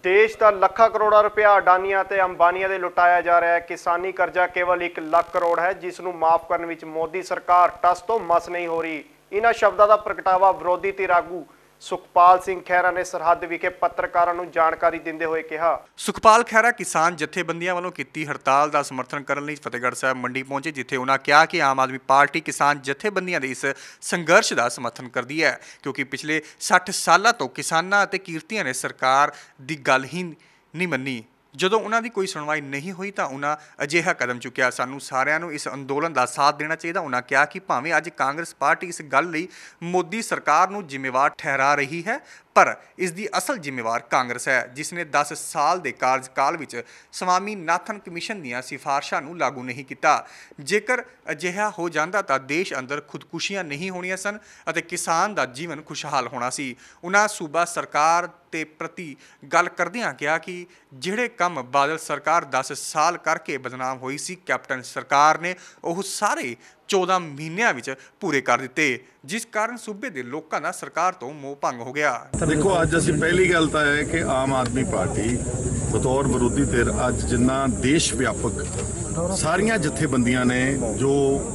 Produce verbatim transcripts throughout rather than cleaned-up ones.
देश का ਲੱਖਾਂ ਕਰੋੜਾਂ रुपया ਅਡਾਨੀਆਂ ਤੇ ਅੰਬਾਨੀਆਂ ਦੇ ਲੁਟਾਇਆ ਜਾ ਰਿਹਾ है। किसानी कर्जा केवल एक ਲੱਖ करोड़ है, जिसनों माफ करने विच मोदी सरकार टस तो मस नहीं हो रही। इन्हां शब्दां दा प्रगटावा विरोधी धिर आगू सुखपाल सिंह खैरा ने सरहद विखे पत्रकारां नूं जानकारी दिंदे होए कहा। सुखपाल खैरा किसान जथेबंदियां वालों कीती हड़ताल का समर्थन करने लई फतेहगढ़ साहब मंडी पहुंचे, जिथे उन्हां कहा कि आम आदमी पार्टी किसान जथेबंदियां दे इस संघर्ष का समर्थन करती है, क्योंकि पिछले सठ सालों तो किसानां ते किरतियां ने सरकार की गल ही नहीं मन्नी। ਜਦੋਂ ਉਹਨਾਂ ਦੀ ਕੋਈ ਸੁਣਵਾਈ ਨਹੀਂ ਹੋਈ ਤਾਂ ਉਹਨਾਂ ਅਜਿਹਾ ਕਦਮ ਚੁੱਕਿਆ। ਸਾਨੂੰ ਸਾਰਿਆਂ ਨੂੰ ਇਸ ਅੰਦੋਲਨ ਦਾ ਸਾਥ ਦੇਣਾ ਚਾਹੀਦਾ। ਉਹਨਾਂ ਕਿਹਾ ਕਿ ਭਾਵੇਂ ਅੱਜ ਕਾਂਗਰਸ ਪਾਰਟੀ ਇਸ ਗੱਲ ਲਈ ਮੋਦੀ ਸਰਕਾਰ ਨੂੰ ਜ਼ਿੰਮੇਵਾਰ ਠਹਿਰਾ ਰਹੀ ਹੈ, ਪਰ ਇਸ ਦੀ ਅਸਲ ਜ਼ਿੰਮੇਵਾਰ ਕਾਂਗਰਸ ਹੈ, ਜਿਸ ਨੇ ਦਸ ਸਾਲ ਦੇ ਕਾਰਜਕਾਲ ਵਿੱਚ ਸਵਾਮੀਨਾਥਨ ਕਮਿਸ਼ਨ ਦੀਆਂ ਸਿਫਾਰਸ਼ਾਂ ਨੂੰ ਲਾਗੂ ਨਹੀਂ ਕੀਤਾ। ਜੇਕਰ ਅਜਿਹਾ ਹੋ ਜਾਂਦਾ ਤਾਂ ਦੇਸ਼ ਅੰਦਰ ਖੁਦਕੁਸ਼ੀਆਂ ਨਹੀਂ ਹੋਣੀਆਂ ਸਨ ਅਤੇ ਕਿਸਾਨ ਦਾ ਜੀਵਨ ਖੁਸ਼ਹਾਲ ਹੋਣਾ ਸੀ। ਉਹਨਾਂ ਸੂਬਾ ਸਰਕਾਰ ਤੇ ਪ੍ਰਤੀ ਗੱਲ ਕਰਦਿਆਂ ਕਿਹਾ ਕਿ ਜਿਹੜੇ ਕੰਮ ਬਾਦਲ ਸਰਕਾਰ ਦਸ ਸਾਲ ਕਰਕੇ ਬਦਨਾਮ ਹੋਈ ਸੀ, ਕੈਪਟਨ ਸਰਕਾਰ ਨੇ ਉਹ ਸਾਰੇ चौदह महीनों में पूरे कर दिते, जिस कारण सूबे के लोगों का सरकार तो मोह भंग हो गया। देखो अज असी पहली गल तो है कि आम आदमी पार्टी बतौर विरोधी धिर अज जिन्ना देश व्यापक सारिया जथेबंदियां ने जो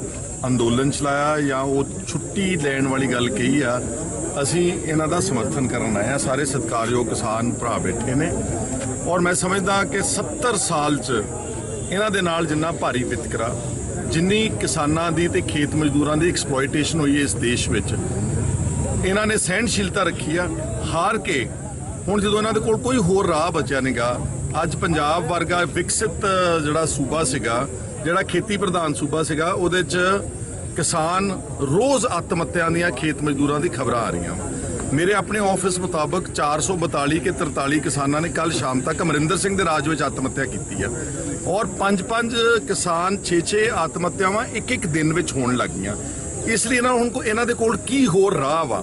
अंदोलन चलाया या वो छुट्टी लैन वाली गल कही आ, असी इन्हां दा समर्थन करन आए। सारे सत्कारयोग किसान भरा बैठे ने और मैं समझदा कि सत्तर साल च इन्हां दे नाल जिन्ना भारी वितकरा जिन्नी किसानां दी ते खेत मजदूरां दी एक्सप्लॉयटेशन हुई है इस देश विच, इन्हां ने सहनशीलता रखी आ। हार के हुण जदों इन्हां दे कोल कोई होर राह बचिया नहींगा, अज पंजाब वर्गा विकसित जिहड़ा सूबा सीगा, जिहड़ा खेती प्रधान सूबा सीगा, उहदे च किसान रोज़ आत्महत्या दीआं खेत मजदूरां दी खबरां आ रहीआं। मेरे अपने ऑफिस मुताबक चार सौ बताली के तरताली किसानां ने कल शाम तक अमरिंदर सिंह दे राज विच आत्महत्या की है और पंज पंज किसान छे छे आत्महत्यावां एक एक दिन विच होण लग गईयां। इसलिए ना हुण इन्हां दे कोल की होर राह वा,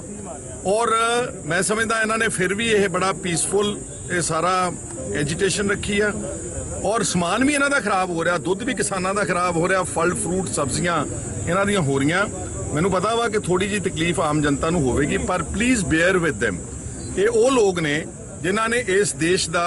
और मैं समझदा इन्हां ने फिर भी यह बड़ा पीसफुल ये सारा एजिटेशन रखी है और समान भी इन्हां दा खराब हो रहा, दुध भी किसानां दा खराब हो रहा, फल फ्रूट सब्जियां इन्हां दियां हो रहीआं। मैनूं पता वा कि थोड़ी जी तकलीफ आम जनता नूं होवेगी, पर प्लीज़ बेयर विद देम। ये वो लोग ने जिन्हां ने इस देश दा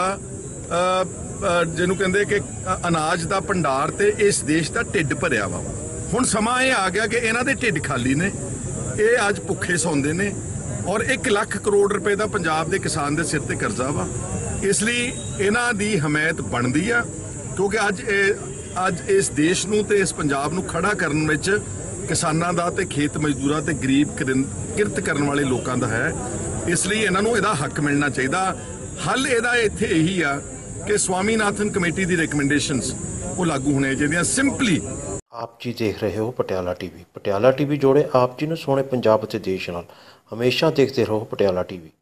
ਜਿਹਨੂੰ ਕਹਿੰਦੇ ਕਿ ਅਨਾਜ ਦਾ ਭੰਡਾਰ ਤੇ ਇਸ ਦੇਸ਼ ਦਾ ਢਿੱਡ ਭਰਿਆ ਵਾ। ਹੁਣ ਸਮਾਂ ਇਹ ਆ ਗਿਆ ਕਿ ਇਹਨਾਂ ਦੇ ਢਿੱਡ ਖਾਲੀ ਨੇ, ਇਹ ਅੱਜ ਭੁੱਖੇ ਸੌਂਦੇ ਨੇ ਔਰ ਇੱਕ ਲੱਖ ਕਰੋੜ ਰੁਪਏ ਦਾ ਪੰਜਾਬ ਦੇ ਕਿਸਾਨ ਦੇ ਸਿਰ ਤੇ ਕਰਜ਼ਾ ਵਾ। ਇਸ ਲਈ ਇਹਨਾਂ ਦੀ ਹਮਾਇਤ ਬਣਦੀ ਆ, ਕਿਉਂਕਿ ਅੱਜ ਇਹ ਅੱਜ ਇਸ ਦੇਸ਼ ਨੂੰ ਤੇ ਇਸ ਪੰਜਾਬ ਨੂੰ ਖੜਾ ਕਰਨ ਵਿੱਚ ਕਿਸਾਨਾਂ ਦਾ ਤੇ ਖੇਤ ਮਜ਼ਦੂਰਾਂ ਤੇ ਗਰੀਬ ਕਿਰਤ ਕਰਨ ਵਾਲੇ ਲੋਕਾਂ ਦਾ ਹੈ। ਇਸ ਲਈ ਇਹਨਾਂ ਨੂੰ ਇਹਦਾ ਹੱਕ ਮਿਲਣਾ ਚਾਹੀਦਾ। ਹੱਲ ਇਹਦਾ ਇੱਥੇ ਇਹੀ ਆ कि स्वामीनाथन कमेटी की रिकमेंडेशंस वो लागू होने चाहिए सिंपली। आप जी देख रहे हो पटियाला टीवी। पटियाला टीवी जोड़े आप जी ने सोने पंजाब ते देश नाल। हमेशा देखते रहो पटियाला टीवी।